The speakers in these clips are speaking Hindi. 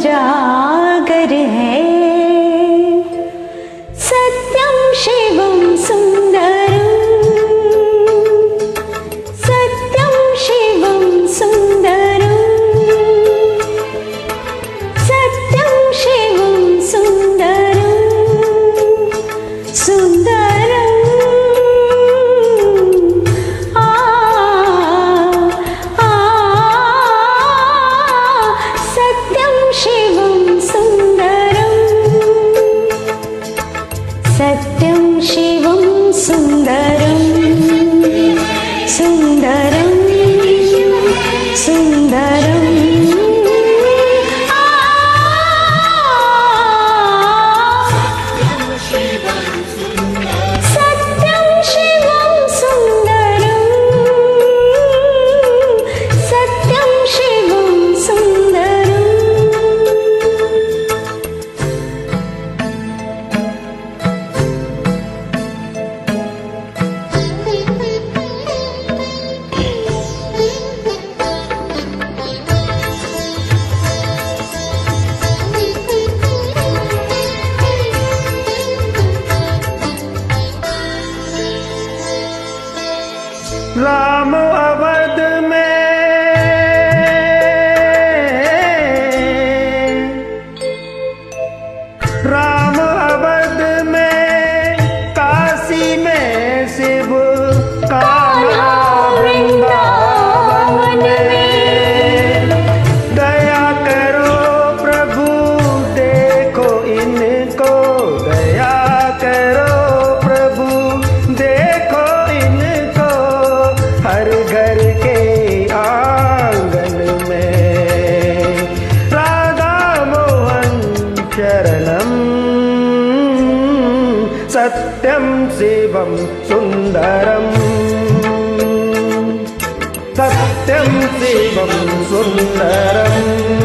उजागर है। सत्यम शिवम सुंदरम, सत्यम शिवम सुंदरम, सत्यम शिवम सुंदरम, सुंदरम सत्यम शिवम सुंदरम, सत्यम शिवम सुंदरम, सुंदरम सुंदरम सत्यम शिवम सुंदरम, सत्यम शिवम सुंदरम। राम अवध में राम अवध में, काशी में शिव कान्हा वृंदावन में। दया करो प्रभु देखो इनको, दया करो प्रभु देखो इनको, हर घर के आंगन में। राधा मोहन शरणम, सत्यम शिवम सुंदरम, सत्यम शिवम सुंदरम।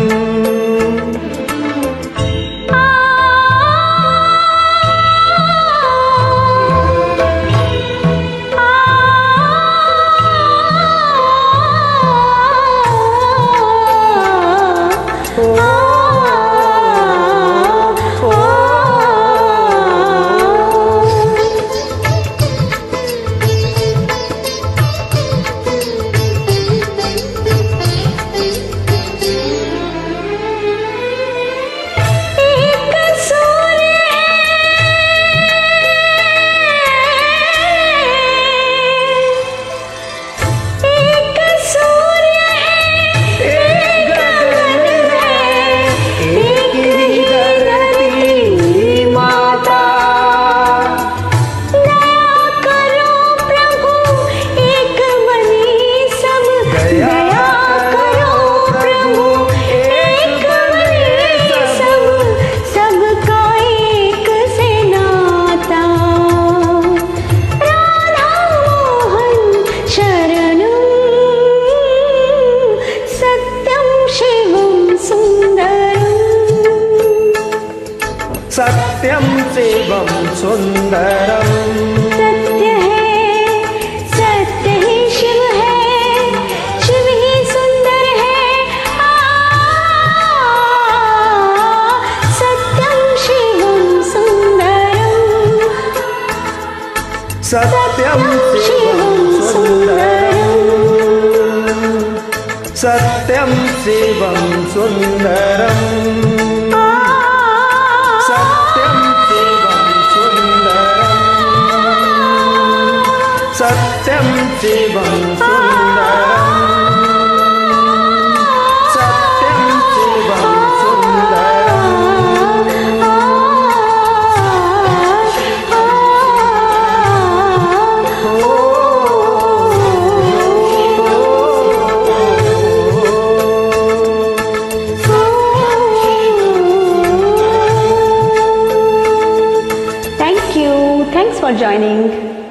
सत्यम शिवम सुंदरम, सत्य है, सत्य ही शिव है, शिव ही सुंदर है। सत्यम शिवम सुंदरम, सत्यम शिवम सुंदरम, सत्यम शिवम सुंदरम, सत्यम शिवम सुंदरम, सत्यम शिवम सुंदरम, सत्यम Shivam Sundaram. Thanks for joining.